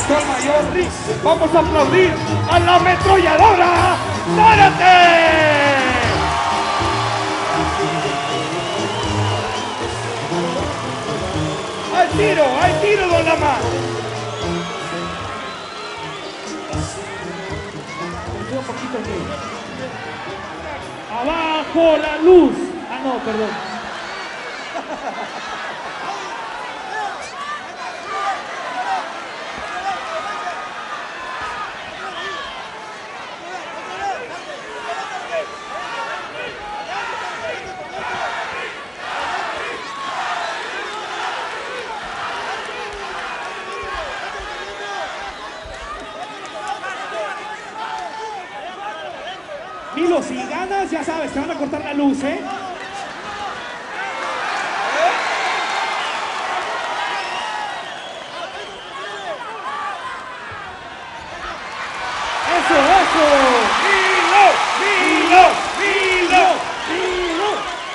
Sol Mayor. Vamos a aplaudir a la ametralladora Zárate. Al tiro, don Lama. Un poquito aquí. Abajo la luz. Ah, no, perdón. Milo, si ganas, ya sabes, te van a cortar la luz, ¿eh? ¡Eso, eso! ¡Milo! ¡Milo! ¡Milo! ¡Milo!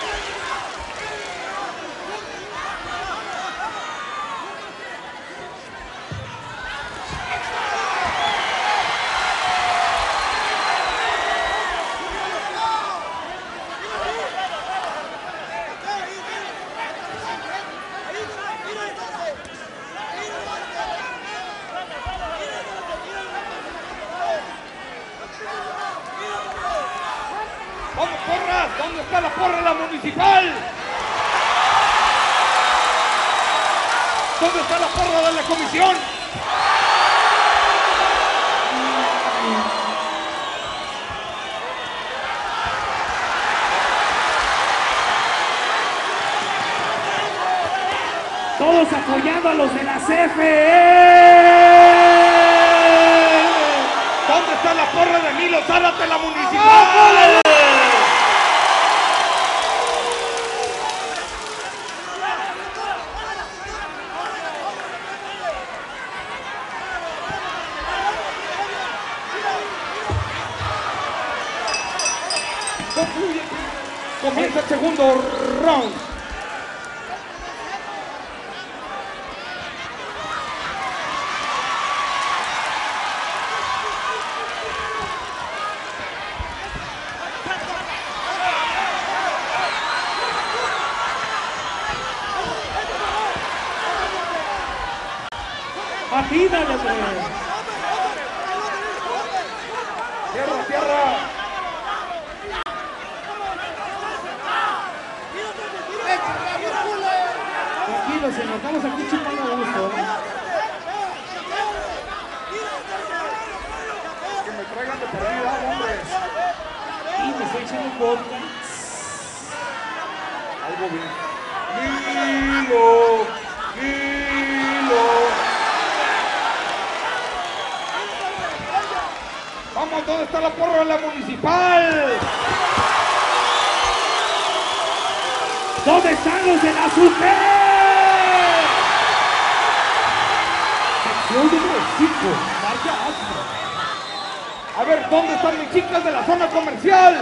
¡Vamos, porras! ¿Dónde está la porra de la municipal? ¿Dónde está la porra de la comisión? Todos apoyando a los de la CFE. ¿Dónde está la porra de Milo Zárate, la municipal? Comienza el segundo round. Atínale, hombre. Tierra, tierra. Tranquilos, señor, estamos aquí chupando a gusto, ¿eh? Que me traigan de perdida, hombre. Y me estoy echando un vodka. Algo bien. Milo. Milo. Vamos, ¿dónde está la porra de la municipal? ¿Dónde están los de la SUPE? Sección número 5, marca Astra. A ver, ¿dónde están mis chicas de la zona comercial?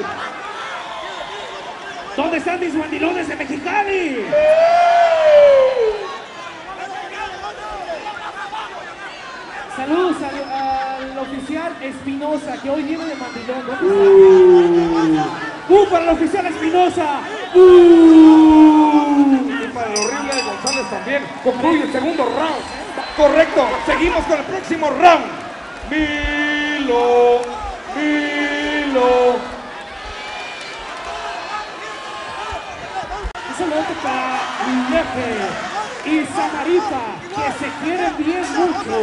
¿Dónde están mis mandilones de Mexicali? Saludos al oficial Espinosa, que hoy viene de mandilón. ¿Dónde está? Para el oficial Espinosa. Y para el horrible de González también. Concluye el segundo round. Correcto, seguimos con el próximo round. Milo. Milo. Un saludo para Lefe y Samarita, que se quieren bien mucho.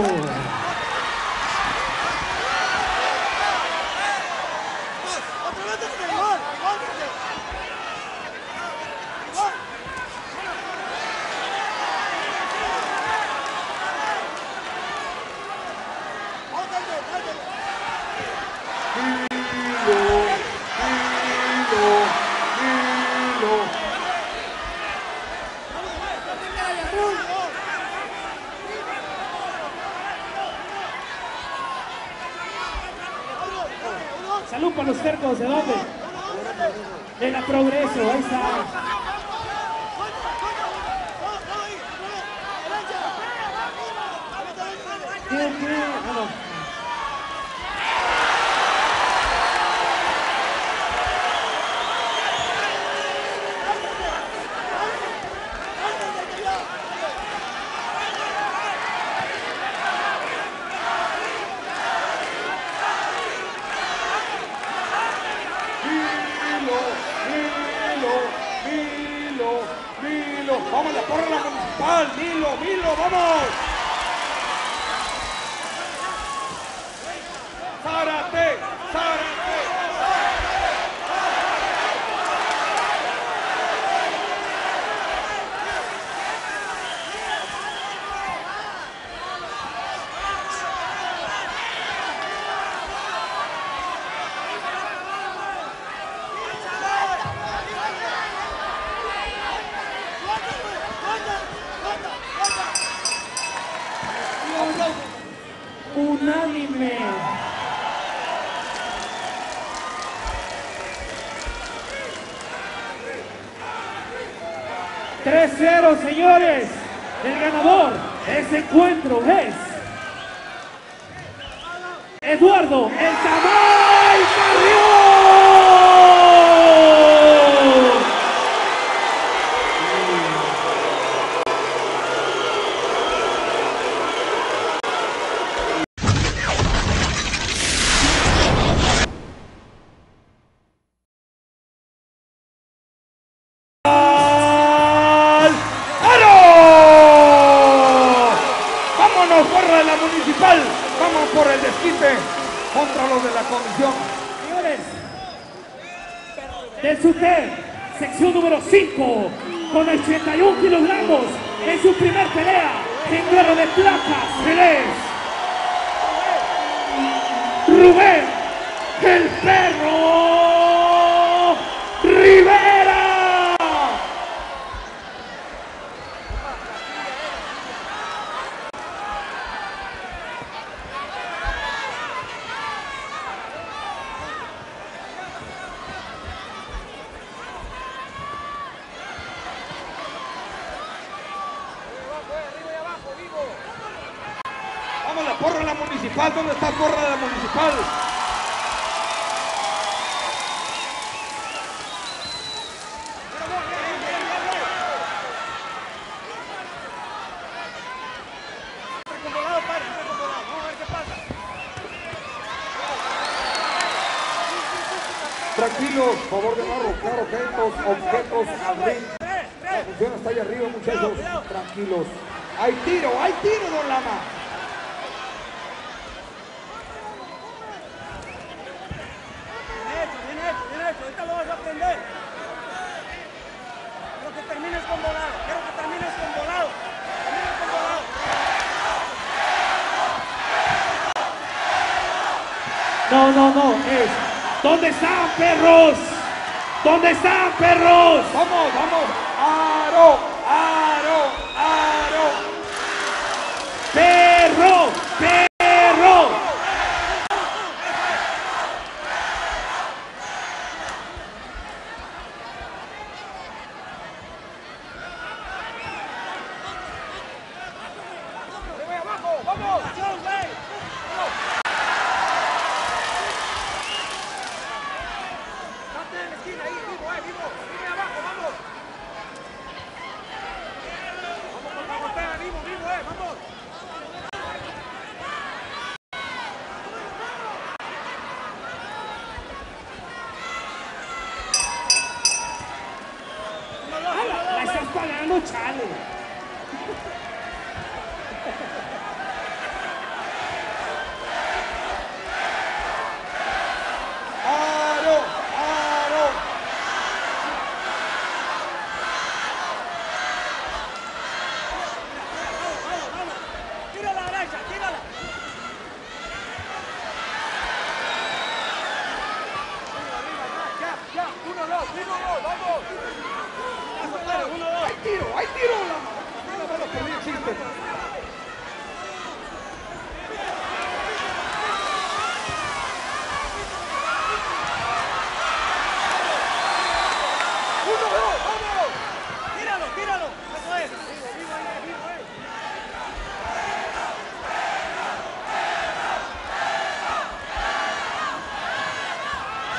Salud para los cercos, ¿de dónde? De la Progreso, ahí está. ¿Qué? Ah, no. Milo, vamos, la porra la municipal, Milo, vamos. Zárate. Unánime. ¡3-0, señores! El ganador de ese encuentro es Eduardo El Tamal Carrión. ¡Vámonos, porra de la municipal! ¡Vamos por el desquite contra los de la comisión! Señores, del SUTEP, sección número 5, con 81 kilogramos en su primer pelea en duelo de placas, él es Rubén el Perro Rivera. Vamos, la porra de la municipal. ¿Dónde está porra de la municipal? Tranquilos, favor de no arrojar objetos al ring. La función está ahí arriba, muchachos. Tranquilos. Hay tiro, don Lama. Bien hecho, ahorita lo vas a aprender. Quiero que termines con volado, Termines con volado. No, es ¿dónde están, perros? ¿Dónde están, perros? Vamos, aro. Perro. ¡Vamos! La estás pagando, chale. Aro. Tira a la derecha, tírala. Ya, 1-2, vamos. 1-2. Hay tiro, Lama.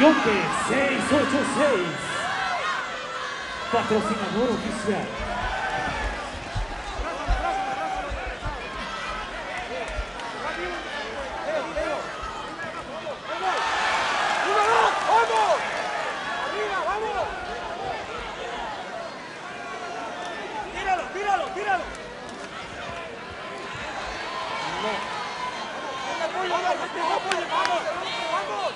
Yonke 686, patrocinador oficial. Tíralo. Vamos.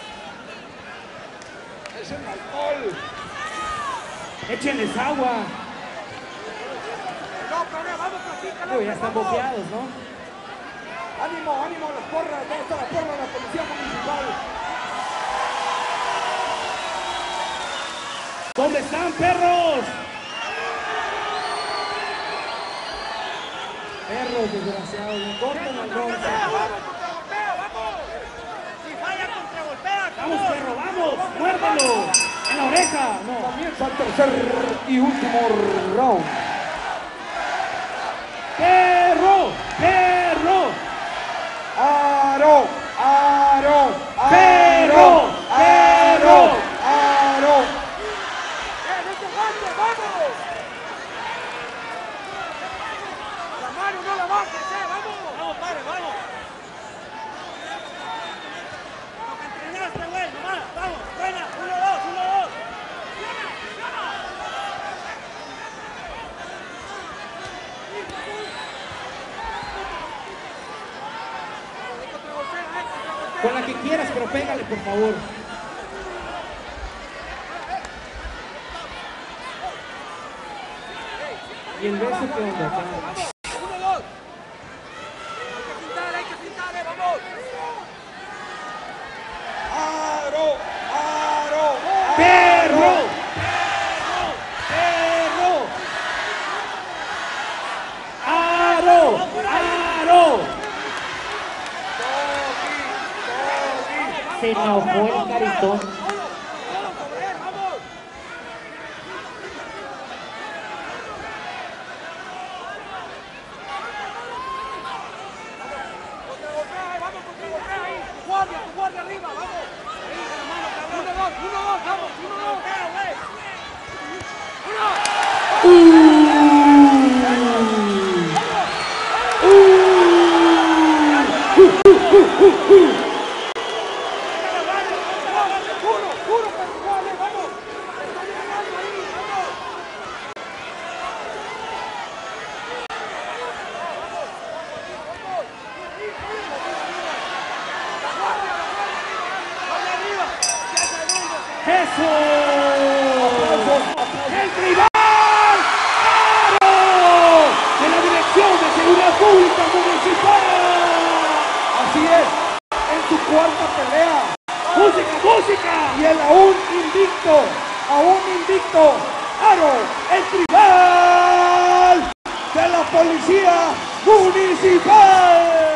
Es el alcohol. Échenles agua. No, vamos, practícalo. Ya están boqueados, ¿no? Ánimo, las porras. ¿Dónde está la porra de la policía municipal? ¿Dónde están, perros? Perros desgraciados, me cortan al bronce. Vamos. Si falla, contragolpea. Vamos, perro, vamos, muérdelo. En la oreja, no. Comienza el tercer y último round. Perro. Aro. Perro. ¡No te bajes, vamos! La mano no la bajes, vamos. Vamos, padre, vamos. Lo que entrenaste, güey, nomás. Vamos, buena, 1-2. Con la que quieras, pero pégale, por favor. ¿Y el beso qué onda? 1-2. Hay que pintar, vamos. Aro. ¡Perro! ¡Aro! Se enojó el caritón. Tu guardia arriba, vamos. Ahí, de la mano, cabrón. 1-2, vamos. 1-2. ¡Eso! ¡El rival! ¡Aro! De la Dirección de Seguridad Pública Municipal. Así es. En su cuarta pelea. ¡Música! Y el aún invicto, Aro, el rival de la policía municipal.